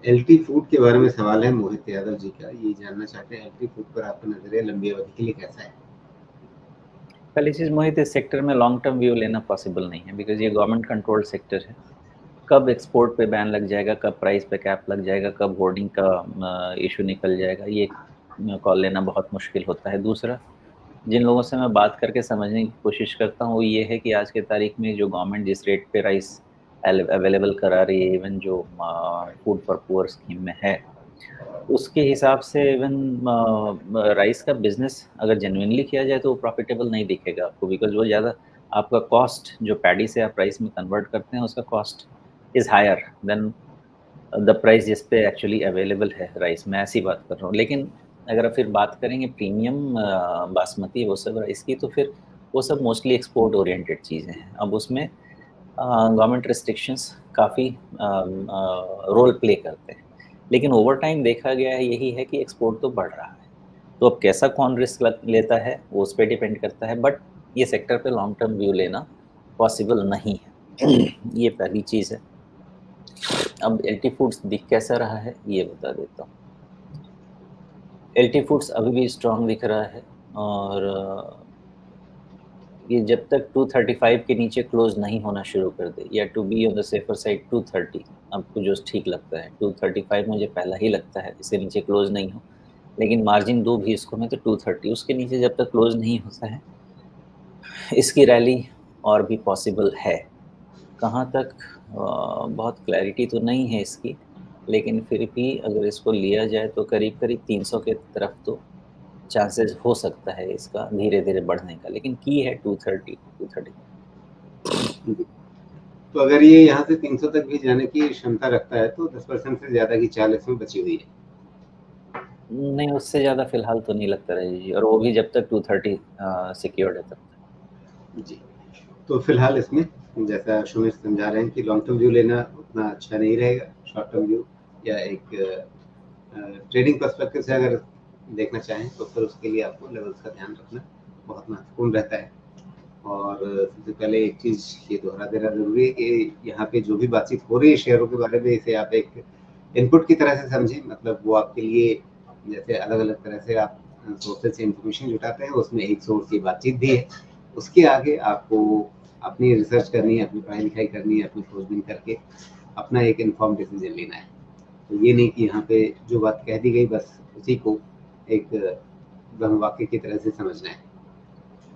LT food के बारे में सवाल है मोहित यादव जी का। ये जानना चाहते हैं एलटी फूड पर आपका नजरिया लंबी अवधि के लिए कैसा है? पहली चीज मोहित, इस सेक्टर में लॉन्ग टर्म व्यू लेना पॉसिबल नहीं है, बिकॉज ये गवर्नमेंट कंट्रोल्ड सेक्टर है। कब एक्सपोर्ट पे बैन लग जाएगा, कब प्राइस पे कैप लग जाएगा, कब होर्डिंग का इशू निकल जाएगा, ये कॉल लेना बहुत मुश्किल होता है। दूसरा, जिन लोगों से मैं बात करके समझने की कोशिश करता हूँ वो ये है कि आज के तारीख में जो गवर्नमेंट जिस रेट पे राइस अवेलेबल करा रही है, इवन जो फूड फॉर पुअर स्कीम में है, उसके हिसाब से इवन राइस का बिजनेस अगर जेन्युइनली किया जाए तो वो प्रॉफिटेबल नहीं दिखेगा आपको, बिकॉज वो ज़्यादा आपका कॉस्ट जो पैडी से आप राइस में कन्वर्ट करते हैं उसका cost is higher than the price जिस पे एक्चुअली अवेलेबल है राइस। मैं ऐसी बात कर रहा हूँ। लेकिन अगर आप फिर बात करेंगे प्रीमियम बासमती वो सब राइस की, तो फिर वो सब मोस्टली एक्सपोर्ट ओरिएंटेड चीज़ें हैं। अब उसमें गवर्नमेंट रिस्ट्रिक्शंस काफ़ी रोल प्ले करते हैं, लेकिन ओवर टाइम देखा गया है यही है कि एक्सपोर्ट तो बढ़ रहा है। तो अब कैसा कौन रिस्क लेता है वो उस पर डिपेंड करता है, बट ये सेक्टर पे लॉन्ग टर्म व्यू लेना पॉसिबल नहीं है। ये पहली चीज़ है। अब एलटी फूड्स दिख कैसा रहा है ये बता देता हूँ। एलटी फूड्स अभी भी स्ट्रांग दिख रहा है, और ये जब तक 235 के नीचे क्लोज नहीं होना शुरू कर दे, या to be on the safer side 230, आपको जो ठीक लगता है 235 मुझे पहला ही लगता है, इससे नीचे क्लोज नहीं हो, लेकिन मार्जिन दो भी इसको मैं तो 230, उसके नीचे जब तक क्लोज नहीं होता है इसकी रैली और भी पॉसिबल है। कहाँ तक बहुत क्लैरिटी तो नहीं है इसकी, लेकिन फिर भी अगर इसको लिया जाए तो करीब करीब 300 के तरफ तो चांसेस हो सकता है इसका धीरे धीरे बढ़ने का, लेकिन की है 230। तो अगर ये यहाँ से 300 तक भी जाने की क्षमता रखता है तो 10% से ज्यादा की चाल इसमें बची हुई है। नहीं, उससे ज़्यादा फिलहाल तो नहीं लगता रही जी, और वो भी जब तक 230 सिक्योर्ड है तब तक। जी, तो फिलहाल इसमें जैसा सुमेश समझा रहे हैं कि लॉन्ग टर्म व्यू लेना उतना अच्छा नहीं रहेगा। शॉर्ट टर्म व्यू या एक ट्रेडिंग पर्सपेक्टिव से अगर देखना चाहें तो फिर उसके लिए आपको लेवल्स का ध्यान रखना बहुत महत्वपूर्ण रहता है। और सबसे पहले एक चीज़ ये दोहरा देना ज़रूरी है कि यहाँ पे जो भी बातचीत हो रही है शेयरों के बारे में, इसे आप एक इनपुट की तरह से समझें। मतलब वो आपके लिए जैसे अलग-अलग तरह से आप सोर्सेज से इन्फॉर्मेशन जुटाते हैं, उसमें एक सोर्स की बातचीत भी है। उसके आगे आपको अपनी रिसर्च करनी है, अपनी पढ़ाई-लिखाई करनी है, अपनी खोजबीन करके अपना एक इन्फॉर्म्ड डिसीजन लेना है। तो ये नहीं कि यहाँ पे जो बात कह दी गई बस उसी को एक ब्रह्म वाक्य की तरह से समझना है।